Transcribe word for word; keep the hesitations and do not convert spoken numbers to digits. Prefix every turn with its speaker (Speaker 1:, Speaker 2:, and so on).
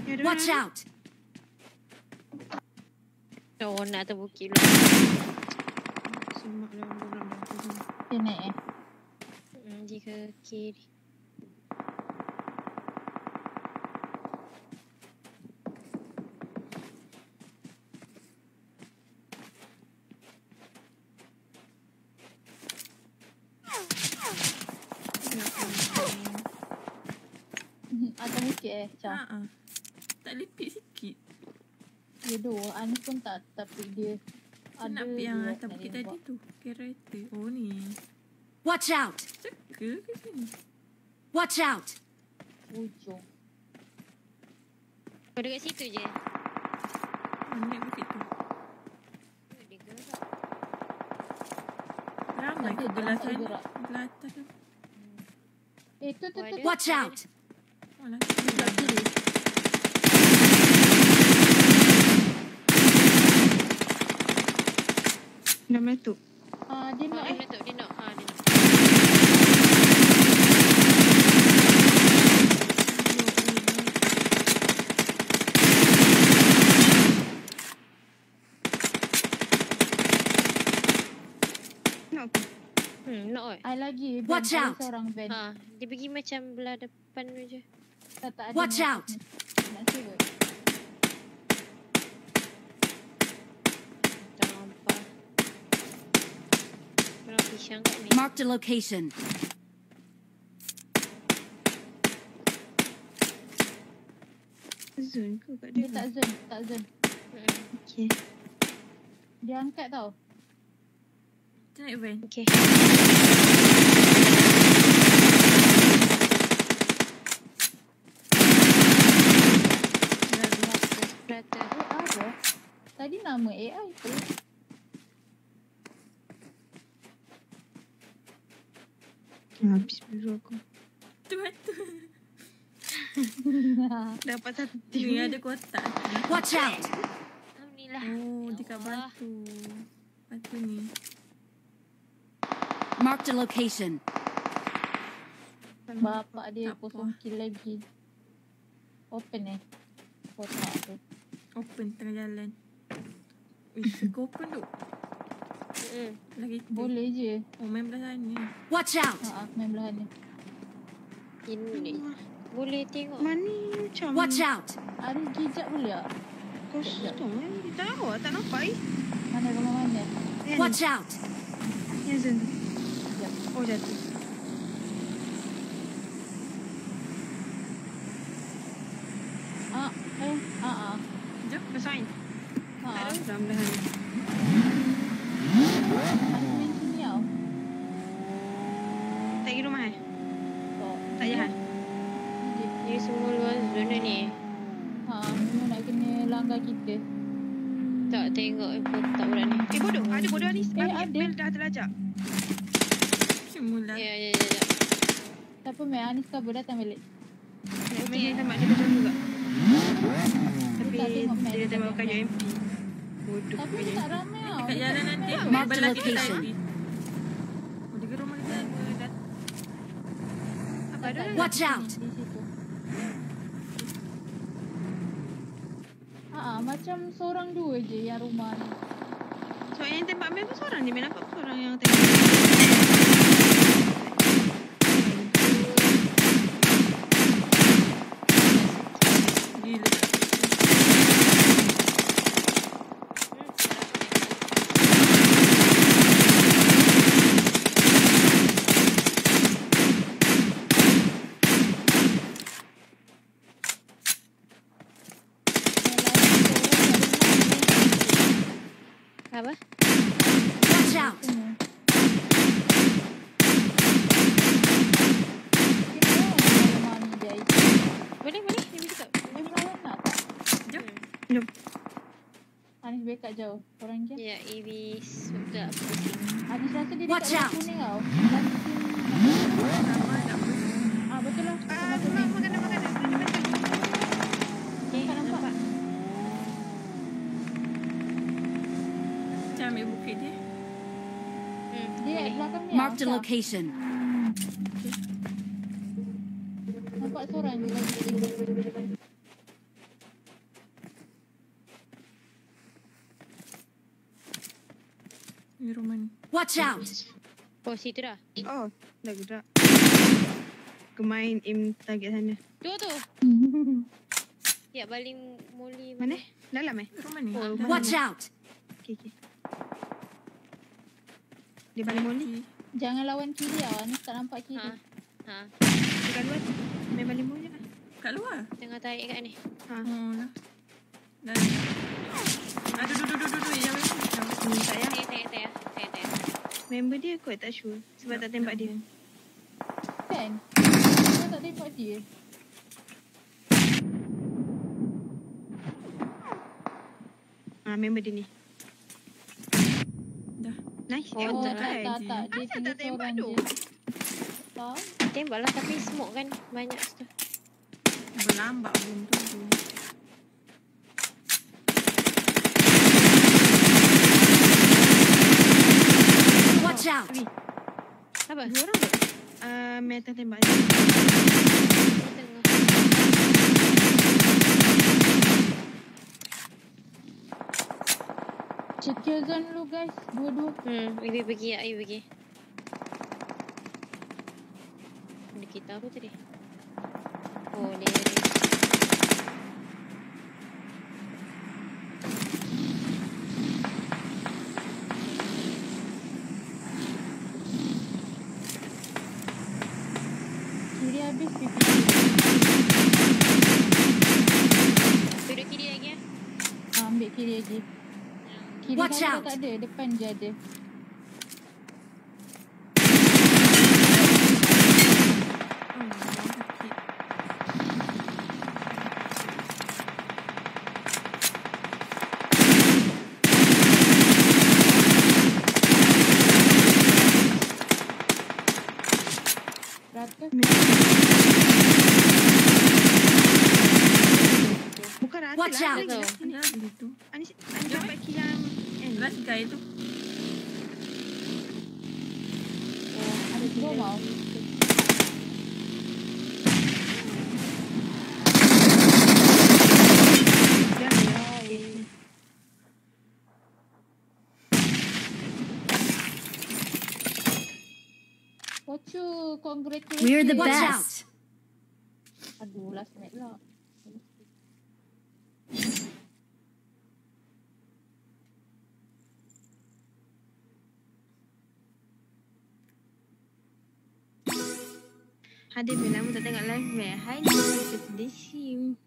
Speaker 1: Watch out.
Speaker 2: Oh, nak terbukit dulu.
Speaker 3: Semak dah orang dah.
Speaker 4: Dia naik eh.
Speaker 2: Hmm, dia ke kiri.
Speaker 4: Atas bukit eh, Cah.
Speaker 3: Haa. Tak lepit sikit.
Speaker 4: Dia dua, Anis pun tak, tapi dia
Speaker 3: Saya nak pergi yang atas bukit tadi tu. Kereta. Oh ni.
Speaker 1: Watch out.
Speaker 3: Ceka ke sini?
Speaker 1: Watch out.
Speaker 4: Ujung.
Speaker 2: Kau dekat situ je.
Speaker 3: Oh, naik bukit tu.
Speaker 2: Dia gerak.
Speaker 3: Ramai ke
Speaker 4: Tak ada,
Speaker 3: belah
Speaker 4: tak
Speaker 3: sana?
Speaker 4: gerak.
Speaker 3: Belah atas tu.
Speaker 4: Eh, tu, tu,
Speaker 2: Oh,
Speaker 4: tu.
Speaker 2: ada.
Speaker 1: Watch out.
Speaker 3: Oh lah.
Speaker 4: Sebelah kiri.
Speaker 3: Dah meletup.
Speaker 4: Ah, dia
Speaker 2: Oh,
Speaker 4: nak
Speaker 2: dia
Speaker 4: eh.
Speaker 2: nak, dia nak. Ha, dia nak.
Speaker 3: Nak apa?
Speaker 2: Hmm, nak oi.
Speaker 4: I lagi. Van,
Speaker 1: Watch
Speaker 4: ada
Speaker 1: out.
Speaker 4: seorang van.
Speaker 2: Ha, dia pergi macam belah depan tu je.
Speaker 4: Tak, tak ada.
Speaker 1: Watch
Speaker 4: nak-
Speaker 1: out.
Speaker 4: Nak sewot.
Speaker 2: Tak nampak. Orang pisang kat ni.
Speaker 1: Marked a location.
Speaker 3: Zone ke kat
Speaker 4: Dia
Speaker 3: dia?
Speaker 4: tak zone, tak zone.
Speaker 2: Hmm.
Speaker 3: Okay.
Speaker 4: Dia angkat tau.
Speaker 3: Kita naik van.
Speaker 2: Okay. Rata.
Speaker 4: Eh, apa? Tadi nama A I tu.
Speaker 3: Habis biru aku. Tu tu. Dapat satu. Ni ada kotak.
Speaker 1: Watch out.
Speaker 2: Alhamdulillah.
Speaker 3: Oh,
Speaker 2: Ya
Speaker 3: dekat
Speaker 2: Allah.
Speaker 3: batu. Batu ni.
Speaker 1: Marked a location.
Speaker 4: Bapak dia
Speaker 3: Tak apa.
Speaker 4: kosong kill lagi. Open eh. Kotak tu.
Speaker 3: Open tengah jalan. Wih, kau open tu.
Speaker 2: Hmm.
Speaker 3: Lagi tu.
Speaker 4: Boleh je.
Speaker 3: Oh, main belah sana.
Speaker 1: Watch out.
Speaker 4: Ha, main belah ni.
Speaker 2: Ini. Boleh tengok.
Speaker 3: Mana macam
Speaker 1: Watch out.
Speaker 4: Ada gijak boleh tak?
Speaker 3: kosong eh. Tak tahu lah, tak nampak eh.
Speaker 4: Mana rumah mana?
Speaker 3: Yang
Speaker 1: Watch out.
Speaker 3: ni. Yang zone tu.
Speaker 4: Sekejap.
Speaker 3: Oh, jatuh.
Speaker 4: Ah, eh, ah, ah.
Speaker 3: Jom, kesain.
Speaker 4: Ha,
Speaker 3: Tak ada orang belah ni.
Speaker 4: Anis main sini tau.
Speaker 3: Tak pergi rumah eh?
Speaker 4: Tak.
Speaker 3: Tak jahat?
Speaker 2: Dia semua luar zona ni.
Speaker 4: Ha, semua nak kena langgar kita.
Speaker 2: Tak tengok pun tak berani.
Speaker 3: Eh, bodoh. Ada bodoh ni.
Speaker 4: Eh, ada.
Speaker 3: Mel dah terlajak. Semula.
Speaker 2: Ya, ya, ya, ya.
Speaker 4: Siapa main? Anis kabur datang balik.
Speaker 3: Mel dia tembak dia kacau juga. Tapi
Speaker 4: tak tengok Mel.
Speaker 3: dia dah tembak kayu M P. Bodoh.
Speaker 4: Tapi
Speaker 3: punya.
Speaker 4: tak ramai tau.
Speaker 3: Kat jalan nanti.
Speaker 1: Mark the
Speaker 3: belah kita
Speaker 1: location.
Speaker 3: tadi. Oh, dia ke rumah kita. Dah. Apa ada orang?
Speaker 1: Watch out.
Speaker 4: Di situ. Ha, ah, macam seorang dua je yang rumah ni.
Speaker 3: Sebab yang tembak Mel pun seorang dia. Mel nampak pun seorang yang tembak. Gila.
Speaker 2: Apa?
Speaker 1: Watch out.
Speaker 2: Boleh, boleh. Dia boleh cakap.
Speaker 3: Jom. Jom.
Speaker 4: Anis backup jauh. Korang je.
Speaker 2: Ya, Evee suka pusing.
Speaker 4: Anis rasa dia
Speaker 1: Watch
Speaker 4: dekat
Speaker 1: out.
Speaker 4: rumah kuning tau.
Speaker 3: Sama nak pun.
Speaker 4: Ah, betul lah.
Speaker 3: Ah,
Speaker 4: Rumah
Speaker 3: mak,
Speaker 4: kuning.
Speaker 3: makanan, makanan. Makanan betul.
Speaker 2: Okay,
Speaker 4: Tak nampak.
Speaker 2: nampak.
Speaker 3: Macam ambil bukit dia.
Speaker 2: Hmm,
Speaker 4: Dia
Speaker 2: boleh.
Speaker 4: belakang ni.
Speaker 1: Marked a
Speaker 4: Asam.
Speaker 1: location.
Speaker 4: Nampak seorang je lagi.
Speaker 3: Di rumah ni.
Speaker 1: Watch out!
Speaker 2: Oh, situ dah.
Speaker 3: Oh, dah gerak. Kemain aim target sana.
Speaker 2: Tu tu. Ya, baling moli
Speaker 3: Mana? Dalam eh?
Speaker 4: Rumah ni.
Speaker 3: Oh, rumah
Speaker 1: Watch
Speaker 3: mana?
Speaker 1: out!
Speaker 3: Okey, okey. Dia balik moli.
Speaker 4: Jangan lawan kiri lah. Ni tak nampak kiri.
Speaker 2: Ha. Ha.
Speaker 3: Dekat luar tu. Main balik moli lah.
Speaker 4: Kat luar?
Speaker 2: Tengah tarik kat ni.
Speaker 3: Ha.
Speaker 4: Oh lah.
Speaker 3: Dah.
Speaker 4: Aduh, duh, duh, duh, duh, duh. Yang mana?
Speaker 3: Hmm, tak payah.
Speaker 2: Tengah, tengah, tengah. Tengah, tengah.
Speaker 3: Member dia kot tak sure. Sebab tak tembak dia.
Speaker 4: Kan? Kau tak tembak dia.
Speaker 3: Ha, member dia ni.
Speaker 4: Dah.
Speaker 3: Nice.
Speaker 2: Oh,
Speaker 3: Eh,
Speaker 4: Oh,
Speaker 2: tak
Speaker 4: tak,
Speaker 3: kan?
Speaker 4: tak, tak. Dia
Speaker 3: Asal
Speaker 4: tinggal
Speaker 3: tak tembak
Speaker 4: seorang
Speaker 3: tu?
Speaker 4: je. Tak.
Speaker 2: Tembak lah tapi smoke kan banyak situ.
Speaker 4: Berlambak belum tu.
Speaker 1: Watch out!
Speaker 3: Wih,
Speaker 2: Apa?
Speaker 3: dua orang tu? Uh, metal tembak dia.
Speaker 2: Tengah.
Speaker 4: Check kill zone dulu guys. Dua-dua.
Speaker 2: Hmm, Evee pergi ya, Evee pergi. Ada kita apa tadi? Oh, ni.
Speaker 4: Kiri habis pipi.
Speaker 2: Duduk kiri lagi ya.
Speaker 4: Ha, ambil kiri lagi. Kiri
Speaker 1: Watch
Speaker 4: kanan
Speaker 1: out.
Speaker 4: tak ada. Depan je ada. Rata.
Speaker 3: Bukan rata
Speaker 1: Watch
Speaker 3: lah.
Speaker 1: out.
Speaker 3: Lagi lah sini.
Speaker 4: Ada gitu.
Speaker 3: Anis, Anis dapat kill yang end.
Speaker 4: Last guy tu.
Speaker 2: Oh,
Speaker 4: Ada dua mau.
Speaker 3: Jangan. Okay.
Speaker 4: Wacu, congratulations.
Speaker 1: We're the Watch best. out!
Speaker 4: Aduh, last match lah.
Speaker 3: Ada bila lama tak tengok live weh. Hai, kita di sim.